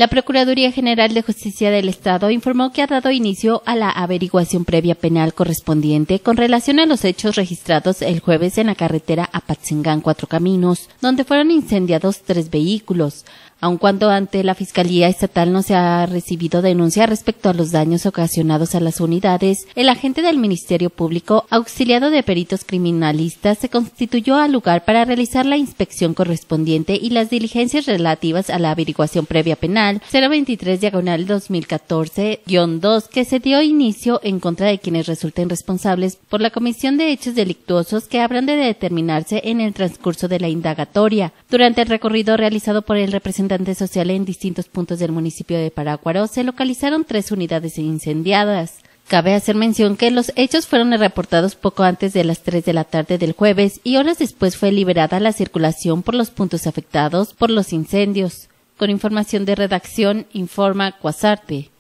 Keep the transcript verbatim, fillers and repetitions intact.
La Procuraduría General de Justicia del Estado informó que ha dado inicio a la averiguación previa penal correspondiente con relación a los hechos registrados el jueves en la carretera Apatzingán-Cuatro Caminos, donde fueron incendiados tres vehículos. Aun cuando ante la Fiscalía Estatal no se ha recibido denuncia respecto a los daños ocasionados a las unidades, el agente del Ministerio Público, auxiliado de peritos criminalistas, se constituyó al lugar para realizar la inspección correspondiente y las diligencias relativas a la averiguación previa penal cero veintitrés diagonal dos mil catorce guión dos que se dio inicio en contra de quienes resulten responsables por la comisión de hechos delictuosos que habrán de determinarse en el transcurso de la indagatoria. Durante el recorrido realizado por el representante social en distintos puntos del municipio de Parácuaro, se localizaron tres unidades incendiadas. Cabe hacer mención que los hechos fueron reportados poco antes de las tres de la tarde del jueves y horas después fue liberada la circulación por los puntos afectados por los incendios. Con información de redacción, informa Cuasarte.